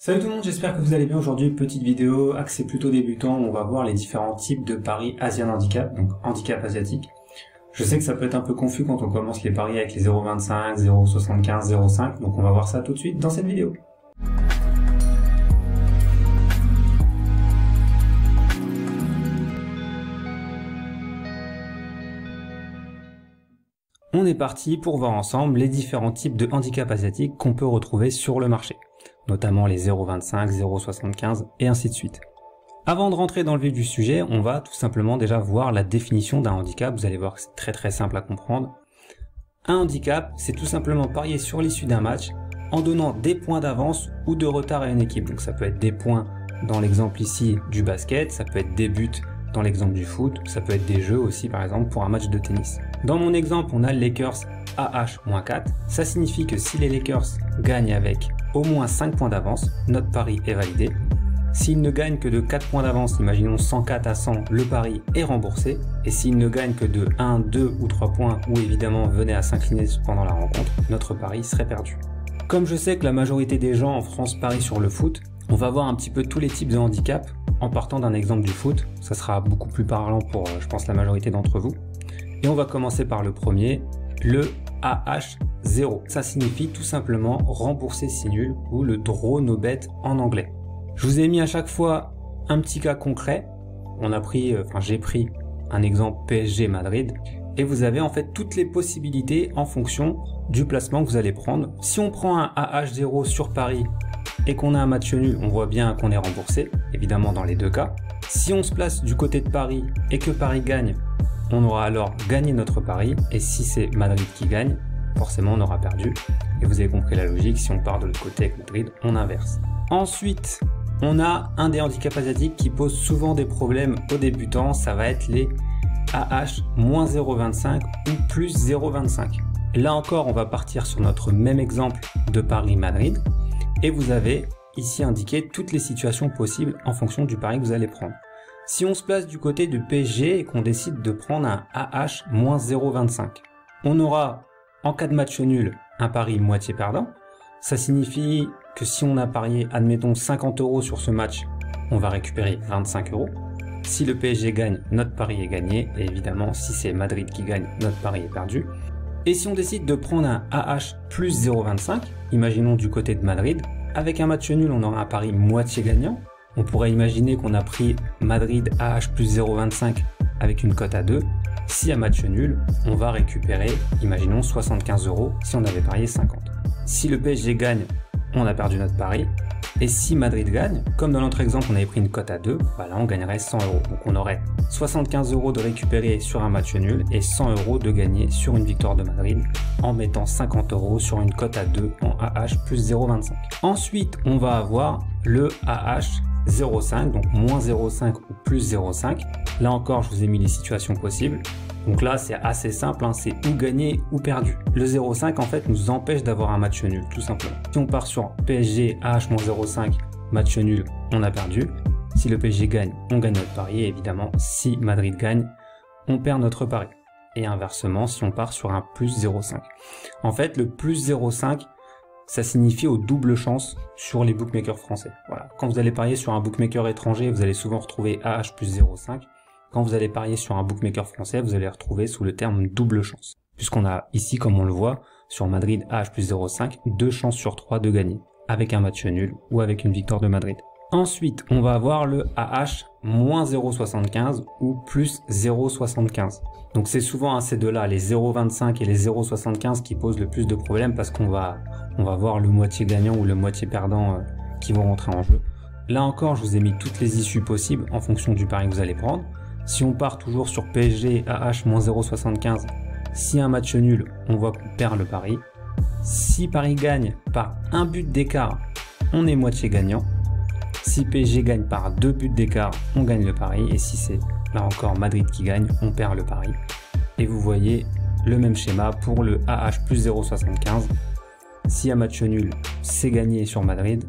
Salut tout le monde, j'espère que vous allez bien. Aujourd'hui, petite vidéo axée plutôt débutant, on va voir les différents types de paris Asian Handicap, donc handicap asiatique. Je sais que ça peut être un peu confus quand on commence les paris avec les 0,25, 0,75, 0,5, donc on va voir ça tout de suite dans cette vidéo. On est parti pour voir ensemble les différents types de handicap asiatique qu'on peut retrouver sur le marché, notamment les 0,25, 0,75 et ainsi de suite. Avant de rentrer dans le vif du sujet, on va tout simplement déjà voir la définition d'un handicap. Vous allez voir que c'est très simple à comprendre. Un handicap, c'est tout simplement parier sur l'issue d'un match en donnant des points d'avance ou de retard à une équipe. Donc ça peut être des points dans l'exemple ici du basket, ça peut être des buts dans l'exemple du foot, ça peut être des jeux aussi par exemple pour un match de tennis. Dans mon exemple, on a Lakers AH-4. Ça signifie que si les Lakers gagnent avec au moins 5 points d'avance, notre pari est validé. S'ils ne gagnent que de 4 points d'avance, imaginons 104 à 100, le pari est remboursé. Et s'ils ne gagnent que de 1, 2 ou 3 points, ou évidemment venaient à s'incliner pendant la rencontre, notre pari serait perdu. Comme je sais que la majorité des gens en France parient sur le foot, on va voir un petit peu tous les types de handicap en partant d'un exemple du foot. Ça sera beaucoup plus parlant pour, je pense, la majorité d'entre vous. Et on va commencer par le premier, le AH0. Ça signifie tout simplement rembourser si nul ou le draw no bet en anglais. Je vous ai mis à chaque fois un petit cas concret. J'ai pris un exemple PSG Madrid et vous avez en fait toutes les possibilités en fonction du placement que vous allez prendre. Si on prend un AH0 sur Paris et qu'on a un match nul, on voit bien qu'on est remboursé, évidemment dans les deux cas. Si on se place du côté de Paris et que Paris gagne, on aura alors gagné notre pari, et si c'est Madrid qui gagne, forcément on aura perdu. Et vous avez compris la logique, si on part de l'autre côté avec Madrid, on inverse. Ensuite, on a un des handicaps asiatiques qui pose souvent des problèmes aux débutants, ça va être les AH-0,25 ou plus 0,25. Là encore, on va partir sur notre même exemple de Paris-Madrid, et vous avez ici indiqué toutes les situations possibles en fonction du pari que vous allez prendre. Si on se place du côté du PSG et qu'on décide de prendre un AH-0,25, on aura, en cas de match nul, un pari moitié perdant. Ça signifie que si on a parié, admettons, 50 € sur ce match, on va récupérer 25 €. Si le PSG gagne, notre pari est gagné. Et évidemment, si c'est Madrid qui gagne, notre pari est perdu. Et si on décide de prendre un AH plus 0,25, imaginons du côté de Madrid, avec un match nul, on aura un pari moitié gagnant. On pourrait imaginer qu'on a pris Madrid AH plus 0,25 avec une cote à 2. Si à match nul, on va récupérer, imaginons, 75 € si on avait parié 50. Si le PSG gagne, on a perdu notre pari. Et si Madrid gagne, comme dans notre exemple, on avait pris une cote à 2, là on gagnerait 100 €. Donc on aurait 75 € de récupérer sur un match nul et 100 € de gagner sur une victoire de Madrid en mettant 50 € sur une cote à 2 en AH plus 0,25. Ensuite, on va avoir le AH 0,5, donc moins 0,5 ou plus 0,5. Là encore, je vous ai mis les situations possibles. Donc là, c'est assez simple, c'est ou gagné ou perdu. Le 0,5 en fait nous empêche d'avoir un match nul, tout simplement. Si on part sur PSG AH-0,5, match nul, on a perdu. Si le PSG gagne, on gagne notre pari. Et évidemment, si Madrid gagne, on perd notre pari. Et inversement, si on part sur un plus 0,5. En fait, le plus 0,5, ça signifie au double chance sur les bookmakers français. Voilà. Quand vous allez parier sur un bookmaker étranger, vous allez souvent retrouver AH plus 0,5. Quand vous allez parier sur un bookmaker français, vous allez retrouver sous le terme double chance. Puisqu'on a ici, comme on le voit, sur Madrid AH plus 0,5, 2 chances sur 3 de gagner, avec un match nul ou avec une victoire de Madrid. Ensuite, on va avoir le AH moins 0,75 ou plus 0,75. Donc c'est souvent ces deux-là, les 0,25 et les 0,75 qui posent le plus de problèmes parce qu'on va voir le moitié gagnant ou le moitié perdant qui vont rentrer en jeu. Là encore, je vous ai mis toutes les issues possibles en fonction du pari que vous allez prendre. Si on part toujours sur PSG AH moins 0,75, si un match nul, on voit qu'on perd le pari. Si Paris gagne par un but d'écart, on est moitié gagnant. Si PSG gagne par 2 buts d'écart, on gagne le pari. Et si c'est là encore Madrid qui gagne, on perd le pari. Et vous voyez le même schéma pour le AH plus 0,75. Si un match nul, c'est gagné sur Madrid.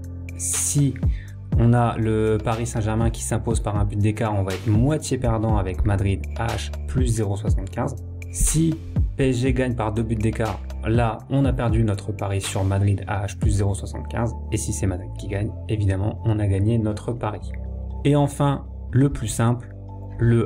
Si on a le Paris Saint-Germain qui s'impose par un but d'écart, on va être moitié perdant avec Madrid AH plus 0,75. Si PSG gagne par 2 buts d'écart, là on a perdu notre pari sur Madrid AH plus 0,75 et si c'est Madrid qui gagne, évidemment on a gagné notre pari. Et enfin, le plus simple, le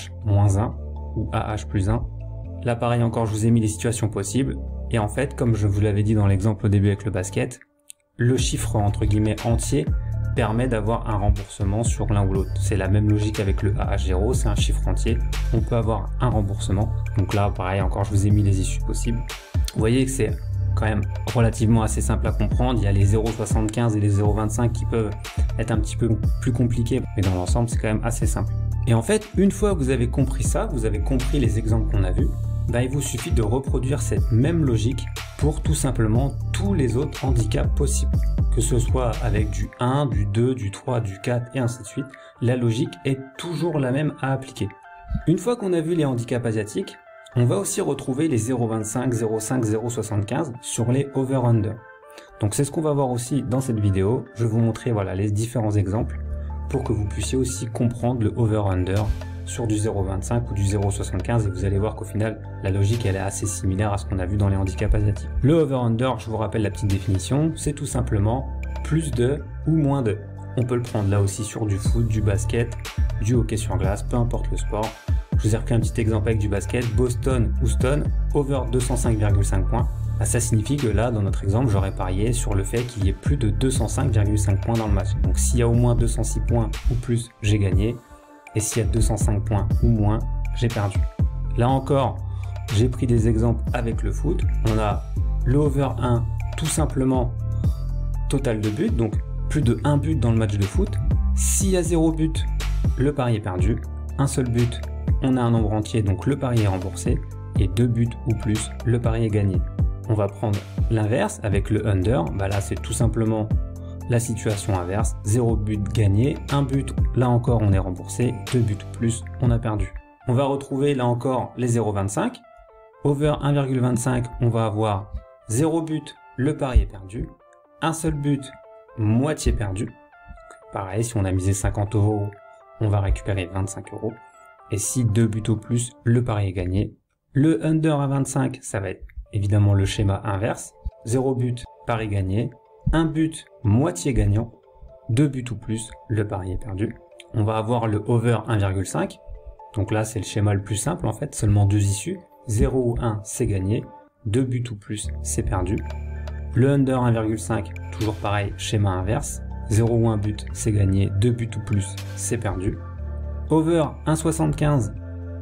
AH-1 ou AH plus 1. Là pareil encore, je vous ai mis les situations possibles et en fait, comme je vous l'avais dit dans l'exemple au début avec le basket, le chiffre entre guillemets entier permet d'avoir un remboursement sur l'un ou l'autre. C'est la même logique avec le AH0, c'est un chiffre entier, on peut avoir un remboursement. Donc là, pareil, encore, je vous ai mis les issues possibles. Vous voyez que c'est quand même relativement assez simple à comprendre. Il y a les 0,75 et les 0,25 qui peuvent être un petit peu plus compliqués, mais dans l'ensemble, c'est quand même assez simple. Et en fait, une fois que vous avez compris ça, vous avez compris les exemples qu'on a vus, il vous suffit de reproduire cette même logique pour tout simplement tous les autres handicaps possibles. Que ce soit avec du 1, du 2, du 3, du 4 et ainsi de suite, la logique est toujours la même à appliquer. Une fois qu'on a vu les handicaps asiatiques, on va aussi retrouver les 0,25, 0,5, 0,75 sur les over-under. Donc c'est ce qu'on va voir aussi dans cette vidéo. Je vais vous montrer voilà, les différents exemples pour que vous puissiez aussi comprendre le over-under sur du 0,25 ou du 0,75 et vous allez voir qu'au final la logique elle est assez similaire à ce qu'on a vu dans les handicaps asiatiques. Le over-under, je vous rappelle la petite définition, c'est tout simplement plus de ou moins de. On peut le prendre là aussi sur du foot, du basket, du hockey sur glace, peu importe le sport. Je vous ai repris un petit exemple avec du basket, Boston-Houston, over 205,5 points. Ça signifie que là, dans notre exemple, j'aurais parié sur le fait qu'il y ait plus de 205,5 points dans le match. Donc s'il y a au moins 206 points ou plus, j'ai gagné. Et s'il y a 205 points ou moins, j'ai perdu. Là encore, j'ai pris des exemples avec le foot. On a le over 1, tout simplement total de buts, donc plus de 1 but dans le match de foot. S'il y a 0 but, le pari est perdu. Un seul but, on a un nombre entier, donc le pari est remboursé. Et 2 buts ou plus, le pari est gagné. On va prendre l'inverse avec le under. Là, c'est tout simplement la situation inverse, 0 but gagné, 1 but, là encore on est remboursé, 2 buts plus, on a perdu. On va retrouver là encore les 0,25, over 1,25, on va avoir 0 but, le pari est perdu, un seul but, moitié perdu. Pareil, si on a misé 50 €, on va récupérer 25 €. Et si 2 buts au plus, le pari est gagné. Le under à 25, ça va être évidemment le schéma inverse, 0 but, pari gagné, 1 but, moitié gagnant, 2 buts ou plus, le pari est perdu. On va avoir le over 1,5. Donc là, c'est le schéma le plus simple en fait, seulement 2 issues. 0 ou 1, c'est gagné. 2 buts ou plus, c'est perdu. Le under 1,5, toujours pareil, schéma inverse. 0 ou 1 but, c'est gagné. 2 buts ou plus, c'est perdu. Over 1,75,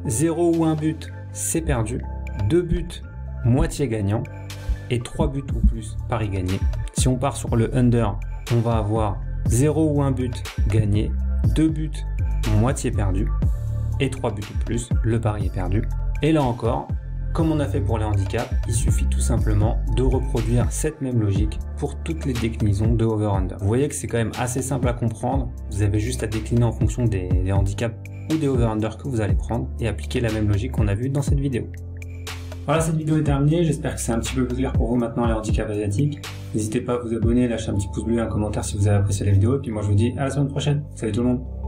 0 ou 1 but, c'est perdu. 2 buts, moitié gagnant. Et 3 buts ou plus, pari gagné. Si on part sur le under, on va avoir 0 ou 1 but gagné, 2 buts, moitié perdu, et 3 buts ou plus, le pari est perdu. Et là encore, comme on a fait pour les handicaps, il suffit tout simplement de reproduire cette même logique pour toutes les déclinaisons de over-under. Vous voyez que c'est quand même assez simple à comprendre, vous avez juste à décliner en fonction des handicaps ou des over-under que vous allez prendre et appliquer la même logique qu'on a vue dans cette vidéo. Voilà, cette vidéo est terminée, j'espère que c'est un petit peu plus clair pour vous maintenant les handicaps asiatiques. N'hésitez pas à vous abonner, lâcher un petit pouce bleu et un commentaire si vous avez apprécié la vidéo, et puis moi je vous dis à la semaine prochaine. Salut tout le monde!